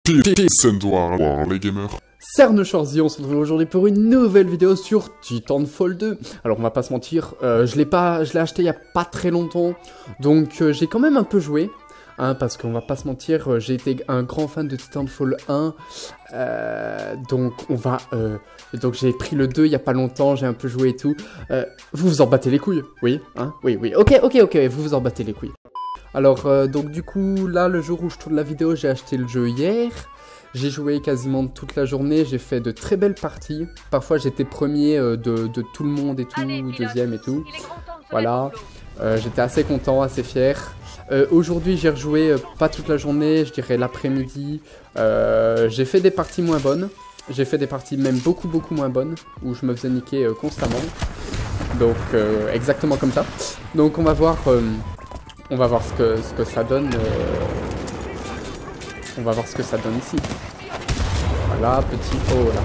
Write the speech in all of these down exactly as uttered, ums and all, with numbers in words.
Peace and war, war les gamers. Cerne Chorzy, on se retrouve aujourd'hui pour une nouvelle vidéo sur Titanfall deux. Alors on va pas se mentir, euh, je l'ai pas, je l'ai acheté il y a pas très longtemps, donc euh, j'ai quand même un peu joué, hein, parce qu'on va pas se mentir, euh, j'ai été un grand fan de Titanfall un, euh, donc on va, euh, donc j'ai pris le deux il y a pas longtemps, j'ai un peu joué et tout. Euh, vous vous en battez les couilles, oui, hein, oui, oui, ok, ok, ok, vous vous en battez les couilles. Alors euh, donc du coup là, le jour où je tourne la vidéo, j'ai acheté le jeu hier. J'ai joué quasiment toute la journée, j'ai fait de très belles parties. Parfois j'étais premier euh, de, de tout le monde et tout, Allez, deuxième et tout. Voilà, euh, j'étais assez content, assez fier. Euh, Aujourd'hui j'ai rejoué euh, pas toute la journée, je dirais l'après-midi. Euh, j'ai fait des parties moins bonnes. J'ai fait des parties même beaucoup beaucoup moins bonnes, où je me faisais niquer euh, constamment. Donc euh, exactement comme ça. Donc on va voir, euh, on va voir ce que, ce que ça donne. Euh... On va voir ce que ça donne ici. Voilà, petit... Oh, là.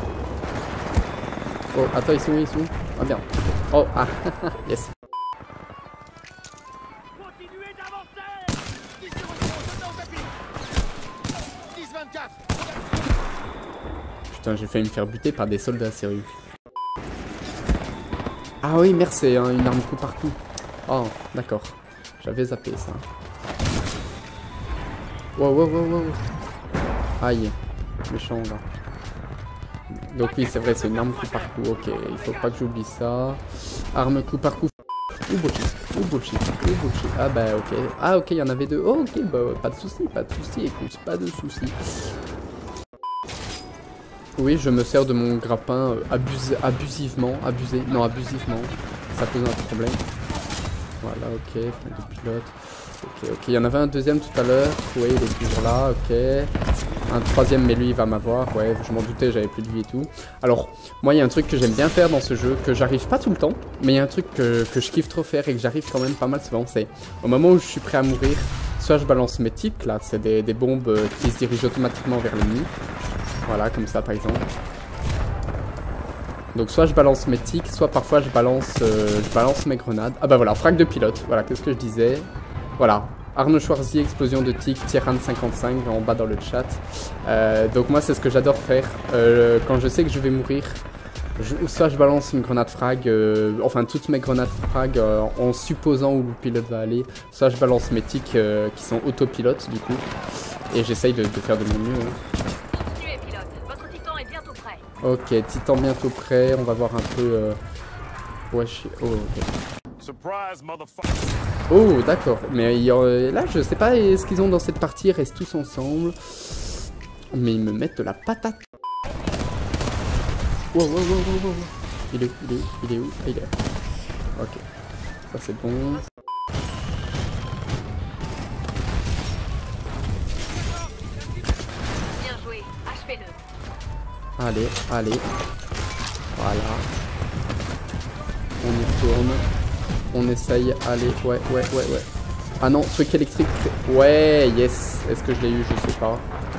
Oh, attends, ils sont où, ils sont où? Ah, merde. Oh, ah, yes. Putain, j'ai failli me faire buter par des soldats sérieux. Ah oui, merci, hein, une arme coup par coup. Oh, d'accord. J'avais zappé ça. Wow, wow, wow, wow. Aïe, méchant là. Donc oui, c'est vrai, c'est une arme coup par coup. Ok, il faut pas que j'oublie ça. Arme coup par coup. Ou bullshit, ou bullshit, ou bullshit. Ah bah ok. Ah ok, il y en avait deux. Oh ok, bah pas de soucis, pas de soucis. Écoute, pas de soucis. Oui, je me sers de mon grappin euh, abus abusivement. Abusé. Non, abusivement. Ça pose un problème. Voilà, ok, flingue de pilote. Ok, ok, il y en avait un deuxième tout à l'heure. Oui, il est toujours là, ok. Un troisième, mais lui, il va m'avoir. Ouais, je m'en doutais, j'avais plus de vie et tout. Alors, moi, il y a un truc que j'aime bien faire dans ce jeu, que j'arrive pas tout le temps, mais il y a un truc que, que je kiffe trop faire et que j'arrive quand même pas mal souvent, c'est au moment où je suis prêt à mourir, soit je balance mes tics, là, c'est des, des bombes qui se dirigent automatiquement vers l'ennemi. Voilà, comme ça, par exemple. Donc soit je balance mes tics, soit parfois je balance, euh, je balance mes grenades. Ah bah voilà, frag de pilote, voilà, qu'est-ce que je disais. Voilà, Arne Chorzy, explosion de tic, Tyran cinquante-cinq en bas dans le chat. Euh, donc moi c'est ce que j'adore faire. Euh, quand je sais que je vais mourir, je, soit je balance une grenade frag, euh, enfin toutes mes grenades frag euh, en supposant où le pilote va aller, soit je balance mes tics euh, qui sont autopilotes du coup. Et j'essaye de, de faire de mon mieux. Hein. Ok, Titan bientôt prêt, on va voir un peu... Euh... Ouais, je... Oh, ok. Oh, d'accord, mais il y a... là, je sais pas ce qu'ils ont dans cette partie, ils restent tous ensemble. Mais ils me mettent de la patate. Wow, wow, wow, wow, wow. Il est où? Il est où? Il est où? Ah, il est là. Ok, ça c'est bon. Allez, allez. Voilà. On y retourne. On essaye. Allez, ouais, ouais, ouais, ouais. Ah non, truc électrique. Ouais, yes. Est-ce que je l'ai eu? Je sais pas.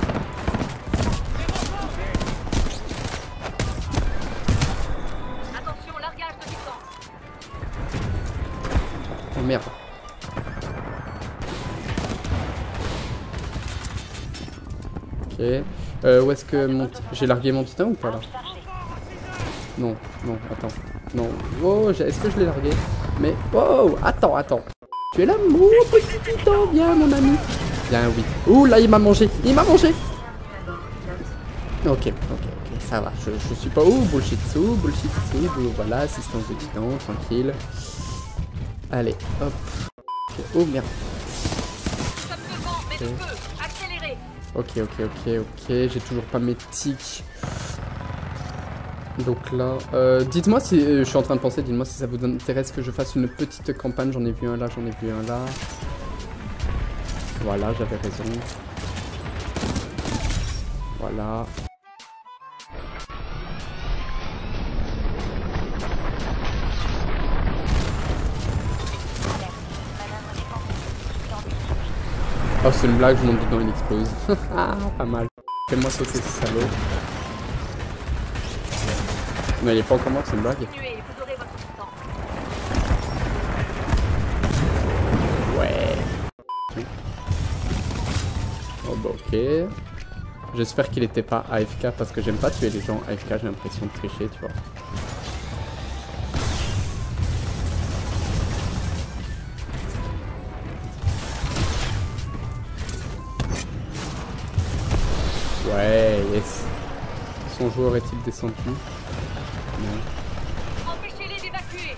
Attention, largage de distance. Oh merde. Ok. Euh, où est-ce que mon... J'ai largué mon titan ou pas là? Non, non, attends. Non. Oh, est-ce que je l'ai largué? Mais... Oh, attends, attends. Tu es là, mon petit titan? Viens, mon ami. Bien, oui. Ouh, là, il m'a mangé. Il m'a mangé. Ok, ok, ok, ça va. Je, je suis pas... Ouh, bullshit sous, bullshit sous. Voilà, assistance de titan, tranquille. Allez, hop. Okay. Oh, merde. Okay. Ok, ok, ok, ok, j'ai toujours pas mes tics. Donc là, euh, dites-moi si, euh, je suis en train de penser, dites-moi si ça vous intéresse que je fasse une petite campagne. J'en ai vu un là, j'en ai vu un là. Voilà, j'avais raison. Voilà. Oh, c'est une blague, je monte dedans, il explose. Ah, pas mal. Fais-moi sauter ce salaud. Mais il est pas encore mort, c'est une blague. Ouais. Oh bah ok. J'espère qu'il était pas A F K parce que j'aime pas tuer les gens A F K, j'ai l'impression de tricher, tu vois. Ouais, yes. Son joueur est-il descendu? Non. Empêchez-les d'évacuer.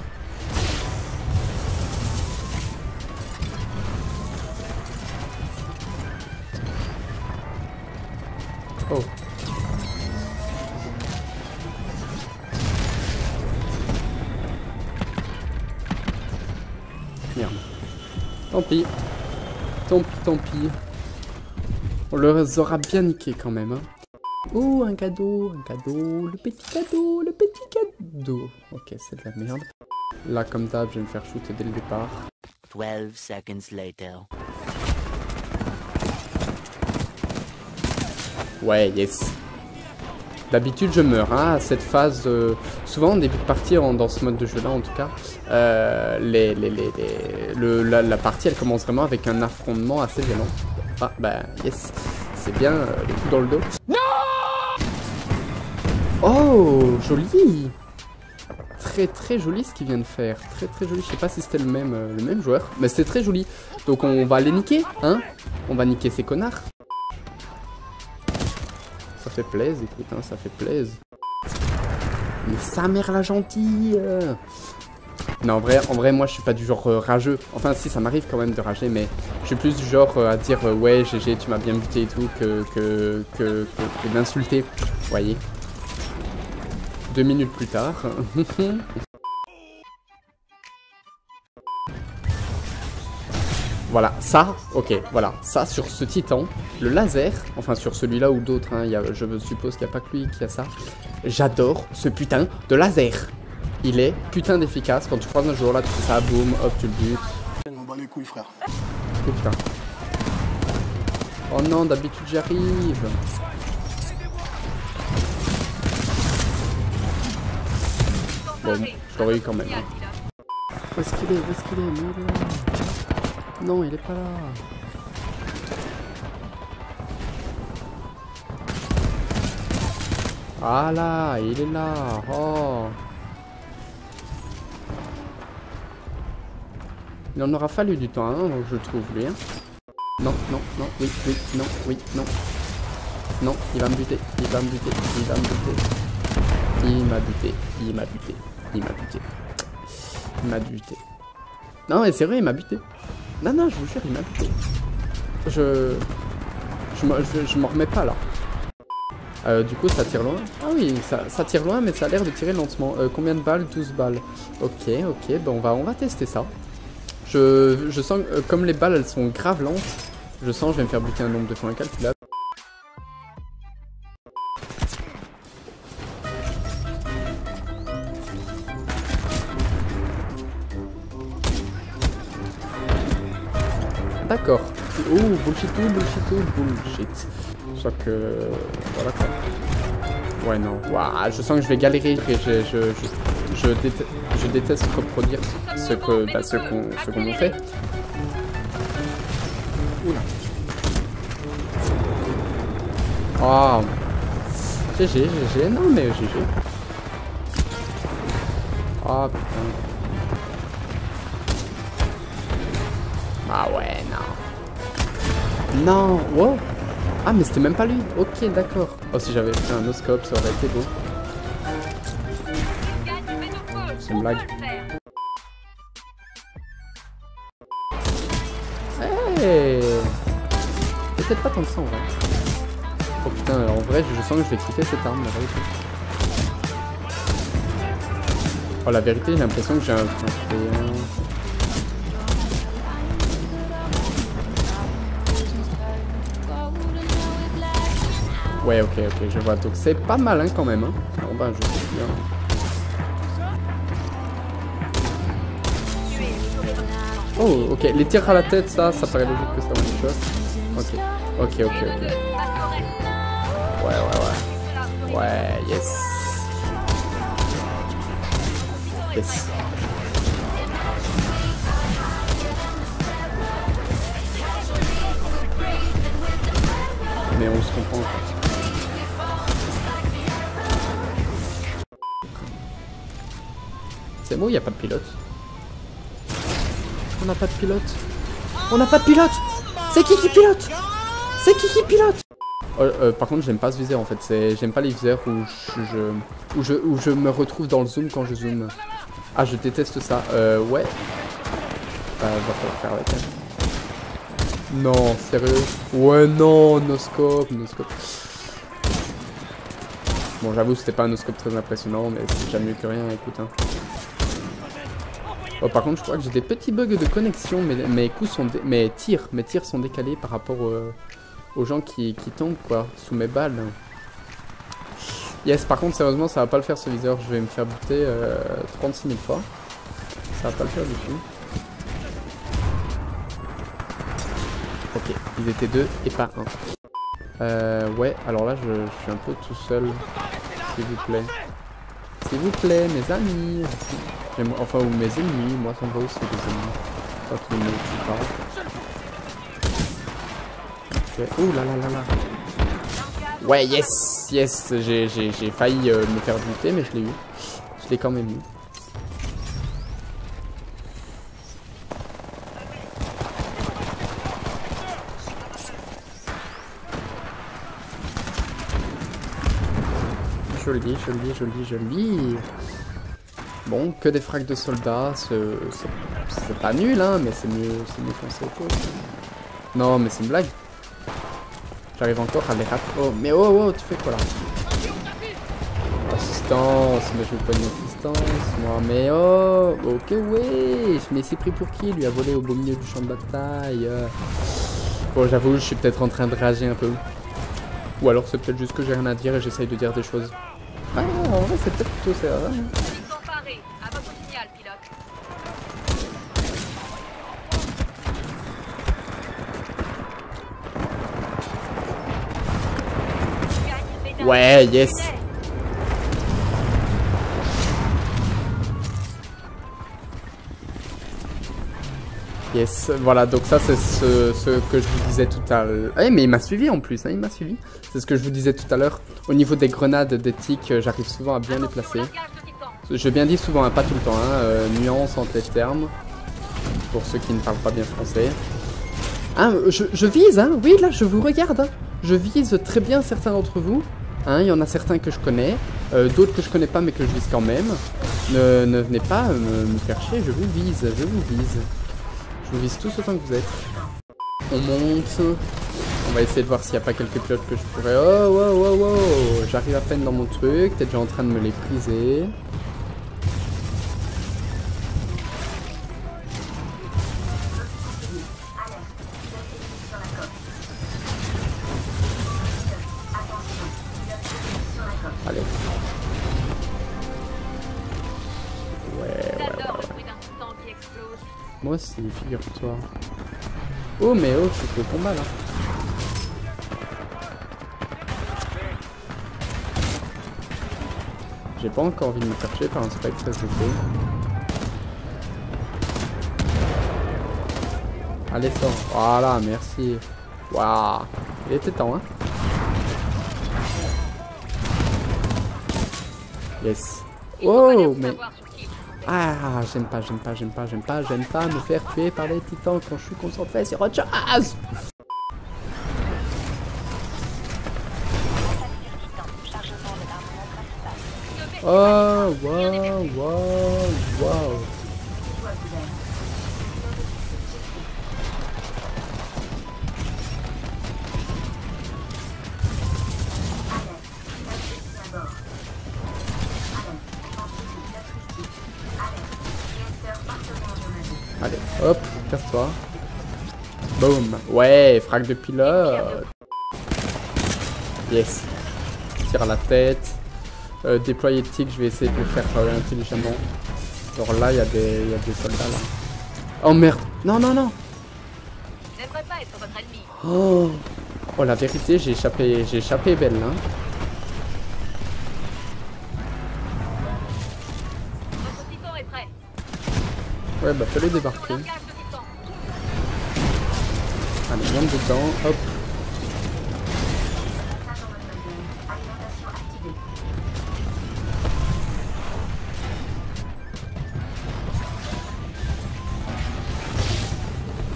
Oh. Merde. Tant pis. Tant pis, tant pis. On les aura bien niqué quand même. Hein. Oh, un cadeau, un cadeau, le petit cadeau, le petit cadeau. Ok, c'est de la merde. Là, comme d'hab, je vais me faire shooter dès le départ. twelve seconds later. Ouais, yes. D'habitude, je meurs hein, à cette phase. Euh, souvent, en début de partie, en, dans ce mode de jeu-là, en tout cas, euh, les, les, les, les, le, la, la partie, elle commence vraiment avec un affrontement assez violent. Ah, bah, yes. C'est bien, euh, les coups dans le dos. Non! Oh, joli! Très, très joli ce qu'il vient de faire. Très, très joli. Je sais pas si c'était le même, euh, le même joueur, mais c'était très joli. Donc, on va les niquer, hein? On va niquer ces connards. Ça fait plaisir, écoute, hein, ça fait plaisir. Mais sa mère la gentille euh. Non, en vrai, en vrai, moi, je suis pas du genre euh, rageux. Enfin, si, ça m'arrive quand même de rager, mais je suis plus du genre euh, à dire euh, ouais, G G, tu m'as bien buté et tout, que, que, que, que, que d'insulter. Vous voyez. Deux minutes plus tard. Voilà, ça, ok, voilà, ça sur ce titan, le laser, enfin sur celui-là ou d'autres, hein, y a, je suppose qu'il n'y a pas que lui qui a ça. J'adore ce putain de laser. Il est putain d'efficace, quand tu croises un joueur là, tu fais ça, boum, hop, tu le butes. On bat les couilles, frère. Oh putain. Oh non, d'habitude j'y arrive. Bon, je l'aurais eu quand même. Hein. Où est-ce qu'il est? Où est-ce qu'il est? Mais il est là. Non, il est pas là. Ah là, il est là. Oh. Il en aura fallu du temps, hein, donc je trouve lui. Hein. Non, non, non, oui, oui, non, oui, non. Non, il va me buter, il va me buter, il va me buter. Il m'a buté, il m'a buté, il m'a buté. Il m'a buté. Non, mais c'est vrai, il m'a buté. Non, non, je vous jure, il m'a buté. Je... Je m'en je, je remets pas, là. Euh, du coup, ça tire loin. Ah oui, ça, ça tire loin, mais ça a l'air de tirer lentement. Euh, combien de balles? douze balles. Ok, ok, ben on va, on va tester ça. Je, je sens que, euh, comme les balles, elles sont grave lentes, je sens que je vais me faire buter un nombre de fois incalculable. D'accord. Oh, bullshit, bullshit, bullshit. Soit que... Voilà quoi. Ouais, non. Waouh, je sens que je vais galérer. Je, je, je, je, déteste, je déteste reproduire ce que bah, ce qu'on ce qu'on fait. Oula. Oh. G G, G G. Non, mais G G. Oh putain. Ah ouais, non. Non, wow. Ah, mais c'était même pas lui. Ok, d'accord. Oh, si j'avais fait un no-scope, ça aurait été beau. C'est une blague. Hey. Peut-être pas tant que ça en vrai. Oh putain, en vrai, je sens que je vais quitter cette arme, la vérité. Oh, la vérité, j'ai l'impression que j'ai un... un... Ouais, ok, ok, je vois. Donc c'est pas mal, hein, quand même. Hein. Bon, bah, je sais bien. Oh, ok. Les tirs à la tête, ça, ça paraît logique que ça va une chose. Ok, ok, ok, ok. Ouais, ouais, ouais. Ouais, yes. Yes. Mais on se comprend, quoi. C'est bon, il n'y a pas de pilote. On n'a pas de pilote. On n'a pas de pilote. C'est qui qui pilote? C'est qui qui pilote? Oh, euh, par contre, j'aime pas ce viseur en fait. J'aime pas les viseurs où je, je, où, je, où je me retrouve dans le zoom quand je zoome. Ah, je déteste ça. Euh, ouais. Bah, va falloir faire avec elle. Non, sérieux? Ouais, non, noscope, noscope. Bon, j'avoue, c'était pas un noscope très impressionnant, mais c'est déjà mieux que rien, écoute. Hein. Oh, par contre, je crois que j'ai des petits bugs de connexion, mais mes coups sont, mes tirs, mes tirs sont décalés par rapport euh, aux gens qui, qui tombent, quoi, sous mes balles. Yes, par contre, sérieusement, ça va pas le faire ce viseur. Je vais me faire buter euh, trente-six mille fois. Ça va pas le faire du tout. Ok, ils étaient deux et pas un. Euh, ouais, alors là, je, je suis un peu tout seul. S'il vous plaît. S'il vous plaît, mes amis. Enfin, ou mes ennemis. Moi, ça me va aussi, les ennemis. Pas tous les mots que tu parles. Ok. Ouh là là là là. Ouais, yes, yes. J'ai failli euh, me faire buter, mais je l'ai eu. Je l'ai quand même eu. Joli, joli, joli, joli. Bon, que des frags de soldats, c'est pas nul, hein, mais c'est mieux, c'est mieux qu'on sait autre chose. Non, mais c'est une blague. J'arrive encore à les rater. Oh, mais oh, oh, tu fais quoi là? Assistance, mais je veux pas une assistance, moi, mais oh, ok, ouais. Mais c'est pris pour qui? Lui a volé au beau milieu du champ de bataille. Bon, j'avoue, je suis peut-être en train de rager un peu. Ou alors c'est peut-être juste que j'ai rien à dire et j'essaye de dire des choses. Ah non, en vrai c'est peut-être plutôt ça. Hein. À votre signal, pilote. Ouais, yes. Yes, voilà, donc ça c'est ce, ce que je vous disais tout à l'heure. Eh, mais il m'a suivi en plus, hein, il m'a suivi. C'est ce que je vous disais tout à l'heure. Au niveau des grenades, des tics, j'arrive souvent à bien les placer. Je bien dis souvent, hein, pas tout le temps, hein, euh, nuance entre les termes. Pour ceux qui ne parlent pas bien français. Ah, je, je vise, hein, oui, là, je vous regarde. Hein. Je vise très bien certains d'entre vous. Hein, il y en a certains que je connais, euh, d'autres que je connais pas mais que je vise quand même. Ne, ne venez pas me, me faire chier, je vous vise, je vous vise. Je vous vise tous autant que vous êtes. On monte. On va essayer de voir s'il n'y a pas quelques pilotes que je pourrais... Oh, wow, wow, wow. J'arrive à peine dans mon truc. T'es déjà en train de me les friser. Allez. Ouais, ouais, ouais. Moi aussi, figure-toi. Oh, mais oh, je suis au combat là. J'ai pas encore envie de me faire tuer par un spectre S V T. Allez, sors. Voilà, merci. Waouh. Il était temps, hein. Yes. Oh, mais... Ah, j'aime pas, j'aime pas, j'aime pas, j'aime pas, j'aime pas me faire tuer par les titans quand je suis concentré sur autre chose. Oh, wow, wow, wow. Allez, hop, casse-toi. Boum. Ouais, frag de pilote. Yes. Tire à la tête. Euh, déployer tic, je vais essayer de le faire euh, intelligemment. Genre là, il y, y a des soldats là. Oh merde. Non, non, non. J'aimerais pas être votre ennemi. Oh, oh la vérité, j'ai échappé, j'ai échappé belle là. Votre titan est prêt. Ouais, bah fais-le débarquer. Allez, monte dedans, hop.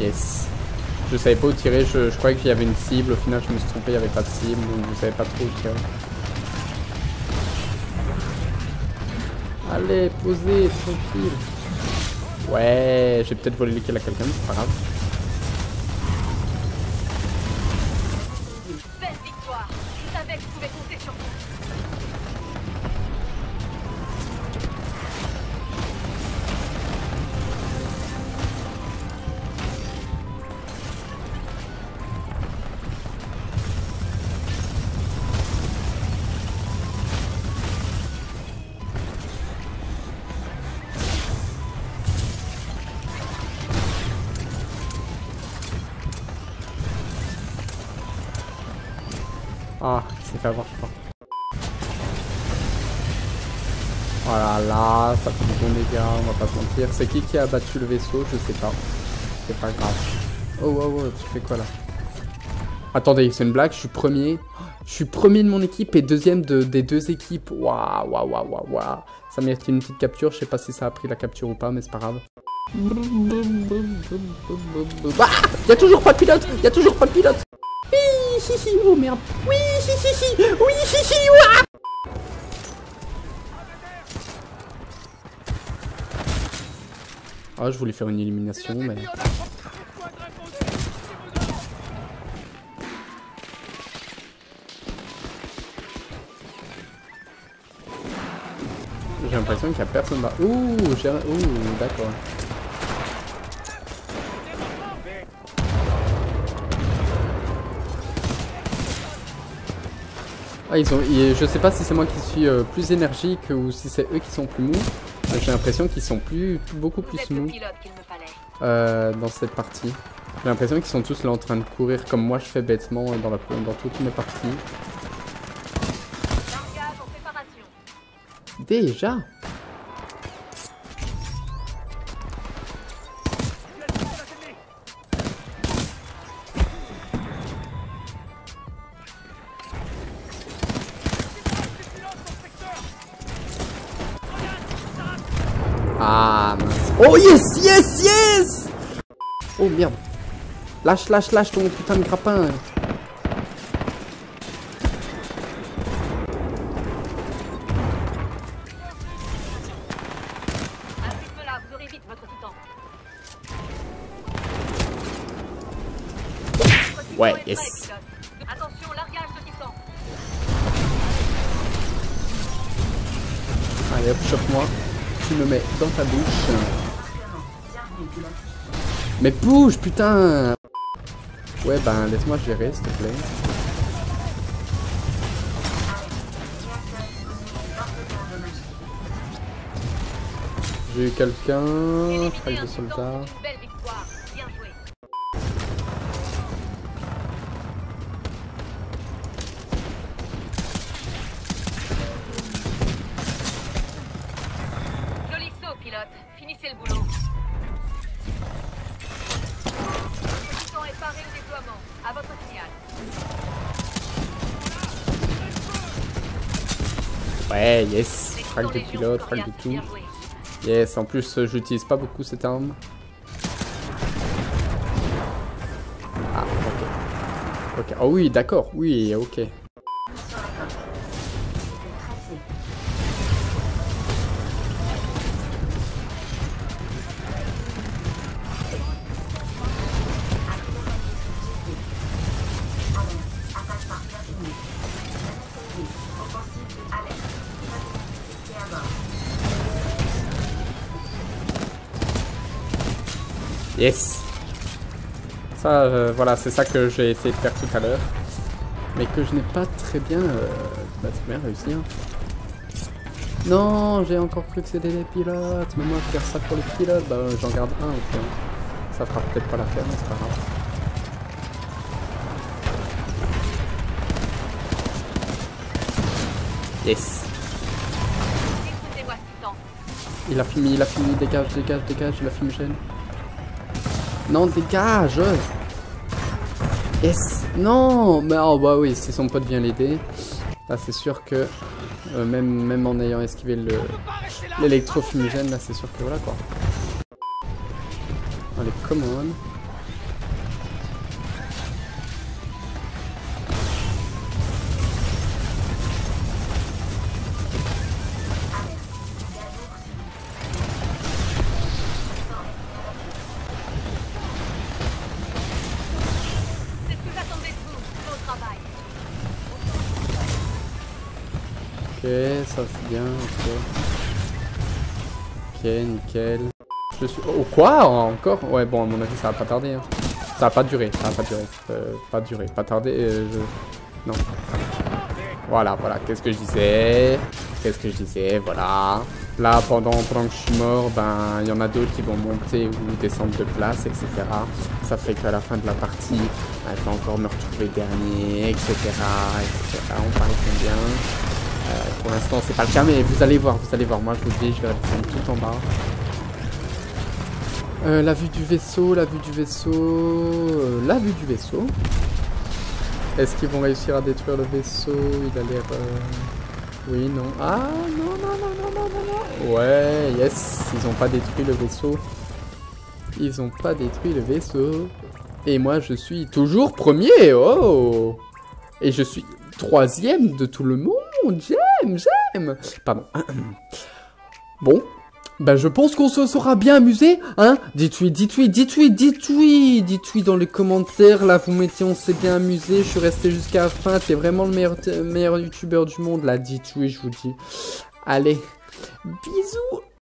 Yes. Je savais pas où tirer, je, je croyais qu'il y avait une cible, au final je me suis trompé, il n'y avait pas de cible, donc je savais pas trop où tirer. Allez, posez, tranquille. Ouais, j'ai peut-être volé les kills à quelqu'un, c'est pas grave. Belle victoire. Je savais que je pouvais compter sur vous. Ah, il s'est fait avoir, je crois. Voilà, là, ça fait du bon dégâts, on va pas se mentir. C'est qui qui a battu le vaisseau? Je sais pas. C'est pas grave. Oh, oh, oh, tu fais quoi là? Attendez, c'est une blague, je suis premier. Je suis premier de mon équipe et deuxième de, des deux équipes. Waouh, waouh, waouh, waouh, waouh. Ça mérite une petite capture, je sais pas si ça a pris la capture ou pas, mais c'est pas grave. Ah, y'a toujours pas de pilote, y'a toujours pas de pilote. Oui, hi, hi, oh merde. Oui, hi, hi, hi. Oui, hi, hi, ouah. Ah, je voulais faire une élimination, mais... J'ai l'impression qu'il y a personne là. Ouh, j'ai... Ouh, d'accord. Ah, ils ont... Je sais pas si c'est moi qui suis euh, plus énergique ou si c'est eux qui sont plus mous. J'ai l'impression qu'ils sont plus, beaucoup plus mous euh, dans cette partie. J'ai l'impression qu'ils sont tous là en train de courir comme moi je fais bêtement dans, la... dans toutes mes parties. Déjà? Ah mince. Oh yes, yes, yes. Oh merde. Lâche, lâche, lâche ton putain de grappin. Ouais, yes. Attention, largage de Titan. Allez hop, chope-moi. Tu me mets dans ta bouche. Mais bouge, putain. Ouais, ben laisse-moi gérer, s'il te plaît. J'ai eu quelqu'un. Frag de soldat. Finissez le boulot. Le Titan est paré au déploiement. À votre signal. Ouais, yes. Frag de pilote, frag de tout. Yes, en plus, j'utilise pas beaucoup cette arme. Ah, ok. Ok. Oh oui, d'accord. Oui, ok. Yes. Ça, euh, voilà, c'est ça que j'ai essayé de faire tout à l'heure. Mais que je n'ai pas très bien, euh, bah, très bien réussi. Hein. Non, j'ai encore cru que c'était des pilotes. Mais moi, faire ça pour les pilotes, bah, j'en garde un. Okay. Ça fera peut-être pas l'affaire, mais c'est pas grave. Yes. Il a fini, il a fini, dégage, dégage, dégage, il a fini gêne. Non, dégage. Yes. Non, mais oh bah oui, si son pote vient l'aider, là c'est sûr que euh, même, même en ayant esquivé le l'électrofumigène, là c'est sûr que voilà quoi. Allez, come on. ça c'est bien, ok. Ok, nickel. Je suis... Oh, quoi? Encore? Ouais, bon, à mon avis, ça va pas tarder. Hein. Ça va pas durer, ça va pas durer. Euh, pas durer, pas tarder. Euh, je... Non. Voilà, voilà, qu'est-ce que je disais? Qu'est-ce que je disais? Voilà. Là, pendant, pendant que je suis mort, ben, il y en a d'autres qui vont monter ou descendre de place, et cetera. Ça fait qu'à la fin de la partie, elle va encore me retrouver dernier, et cetera, et cetera. On parle bien. Euh, pour l'instant, c'est pas le cas, mais vous allez voir, vous allez voir. Moi, je vous dis, je vais descendre tout en bas. Euh, la vue du vaisseau, la vue du vaisseau, euh, la vue du vaisseau. Est-ce qu'ils vont réussir à détruire le vaisseau? Il a l'air... Euh... Oui, non. Ah, non, non, non, non, non, non, non. Ouais, yes, ils ont pas détruit le vaisseau. Ils ont pas détruit le vaisseau. Et moi, je suis toujours premier, oh. Et je suis troisième de tout le monde. J'aime, j'aime. Pardon. Bon. Ben, je pense qu'on se sera bien amusé, hein. Dites-oui, dites-oui, dites-oui, dites-oui, dites-oui dans les commentaires, là, vous mettez on s'est bien amusé, je suis resté jusqu'à la fin, t'es vraiment le meilleur, meilleur youtubeur du monde, là, dites-oui, je vous dis. Allez, bisous.